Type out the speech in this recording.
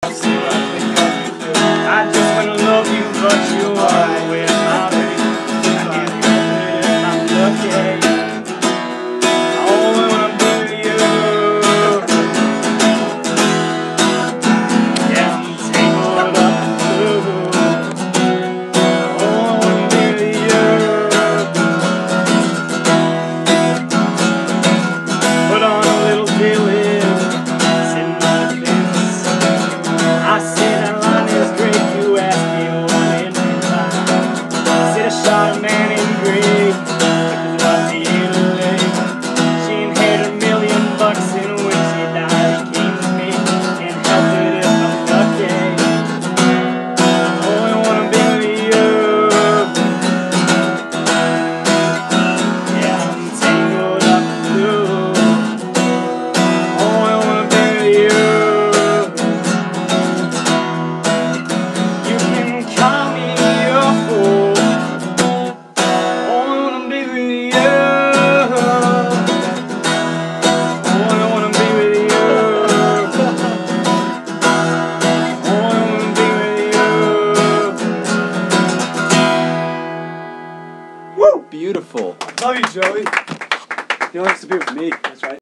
I just wanna love you, but you are with my baby. I can't help it, I'm lucky. I only wanna be with you. Yeah, I'm tangled up in blue. I only wanna be with you. Put on a little dilly, sit in my fence. I said that line is great, you asked me what it meant by. I said I shot a man in Greek, because what's he in a lake? She inherited $1,000,000 and when she died it came to me. Can't help it if I'm lucky. I only wanna be with you. Yeah, I'm tangled up in blue. I only wanna be with you. You can call me a fool. I wanna be with you. I wanna be with you. I wanna be with you. Woo! Beautiful. Love you, Joey. He likes to be with me. That's right.